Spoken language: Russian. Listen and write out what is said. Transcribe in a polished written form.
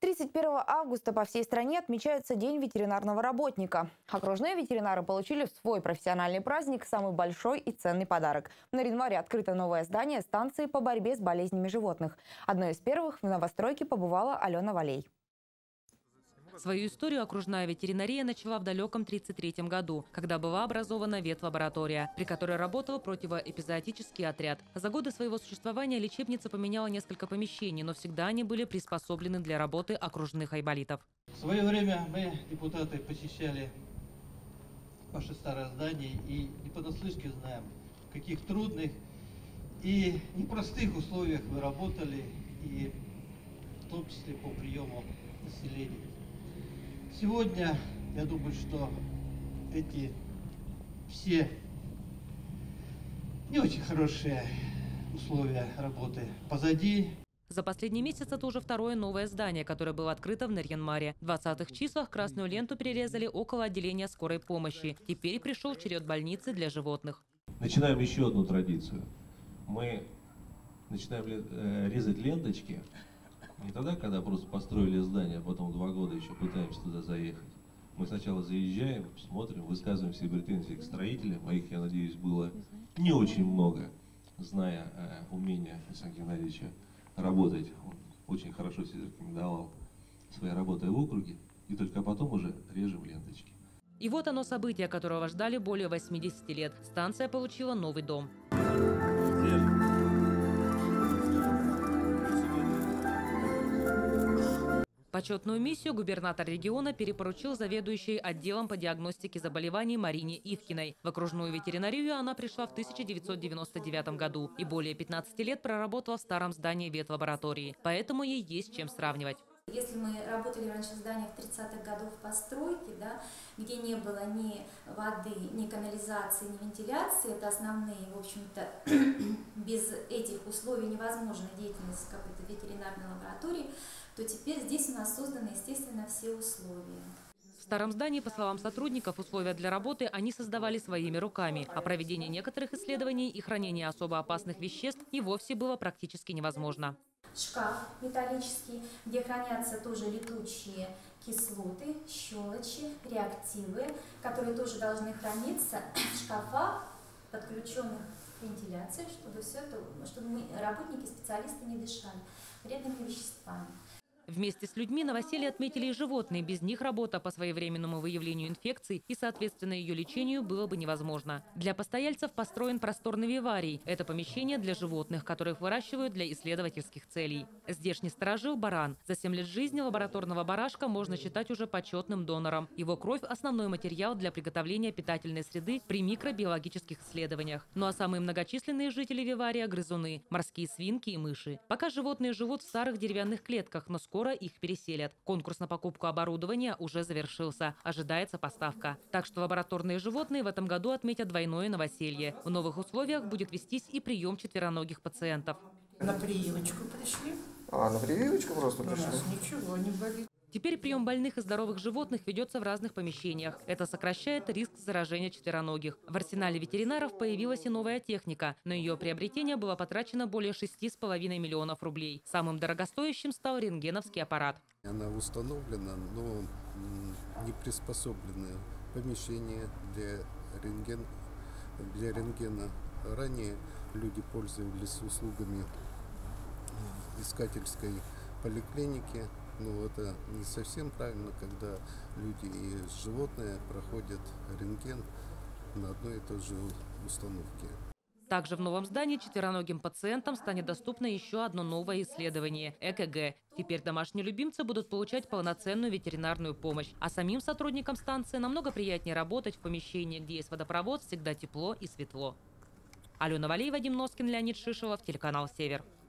31 августа по всей стране отмечается День ветеринарного работника. Окружные ветеринары получили в свой профессиональный праздник самый большой и ценный подарок. В Нарьян-Маре открыто новое здание станции по борьбе с болезнями животных. Одной из первых в новостройке побывала Алена Валей. Свою историю окружная ветеринария начала в далеком 1933 году, когда была образована ветлаборатория, при которой работал противоэпизоотический отряд. За годы своего существования лечебница поменяла несколько помещений, но всегда они были приспособлены для работы окружных айболитов. В свое время мы, депутаты, посещали ваше старое здание и не понаслышке знаем, в каких трудных и непростых условиях вы работали, и в том числе по приему населения. Сегодня, я думаю, что эти все не очень хорошие условия работы позади. За последний месяц это уже второе новое здание, которое было открыто в Нарьян-Маре. В 20-х числах красную ленту перерезали около отделения скорой помощи. Теперь пришел черед больницы для животных. Начинаем еще одну традицию. Мы начинаем резать ленточки. Не тогда, когда просто построили здание, а потом 2 года еще пытаемся туда заехать. Мы сначала заезжаем, смотрим, высказываем все претензии к строителям. Их, я надеюсь, было не очень много, зная умение Александра Геннадьевича работать. Он очень хорошо себя рекомендовал своей работой в округе. И только потом уже режем ленточки. И вот оно событие, которого ждали более 80 лет. Станция получила новый дом. Почетную миссию губернатор региона перепоручил заведующей отделом по диагностике заболеваний Марине Ивкиной. В окружную ветеринарию она пришла в 1999 году и более 15 лет проработала в старом здании ветлаборатории. Поэтому ей есть чем сравнивать. Если мы работали раньше в зданиях 30-х годов постройки, да, где не было ни воды, ни канализации, ни вентиляции, это основные, в общем-то, без этих условий невозможна деятельность какой-то ветеринарной лаборатории, то теперь здесь у нас созданы, естественно, все условия. В старом здании, по словам сотрудников, условия для работы они создавали своими руками, а проведение некоторых исследований и хранение особо опасных веществ и вовсе было практически невозможно. Шкаф металлический, где хранятся тоже летучие кислоты, щелочи, реактивы, которые тоже должны храниться в шкафах, подключенных к вентиляции, чтобы мы, работники, специалисты, не дышали вредными веществами. Вместе с людьми новоселье отметили и животные. Без них работа по своевременному выявлению инфекций и, соответственно, ее лечению было бы невозможно. Для постояльцев построен просторный виварий. Это помещение для животных, которых выращивают для исследовательских целей. Здешний сторожил – баран. За 7 лет жизни лабораторного барашка можно считать уже почетным донором. Его кровь – основной материал для приготовления питательной среды при микробиологических исследованиях. Ну а самые многочисленные жители вивария – грызуны, морские свинки и мыши. Пока животные живут в старых деревянных клетках, но скоро их переселят. Конкурс на покупку оборудования уже завершился. Ожидается поставка. Так что лабораторные животные в этом году отметят двойное новоселье. В новых условиях будет вестись и прием четвероногих пациентов. На прививочку пришли. На прививочку просто пришли? У нас ничего не болит. Теперь прием больных и здоровых животных ведется в разных помещениях. Это сокращает риск заражения четвероногих. В арсенале ветеринаров появилась и новая техника. На ее приобретение было потрачено более 6,5 миллионов рублей. Самым дорогостоящим стал рентгеновский аппарат. Она установлена, но не приспособлены помещения для рентгена. Ранее люди пользовались услугами искательской поликлиники. Но это не совсем правильно, когда люди и животные проходят рентген на одной и той же установке. Также в новом здании четвероногим пациентам станет доступно еще одно новое исследование – ЭКГ. Теперь домашние любимцы будут получать полноценную ветеринарную помощь. А самим сотрудникам станции намного приятнее работать в помещении, где есть водопровод, всегда тепло и светло. Алена Валей, Вадим Носкин, Леонид Шишелов, телеканал «Север».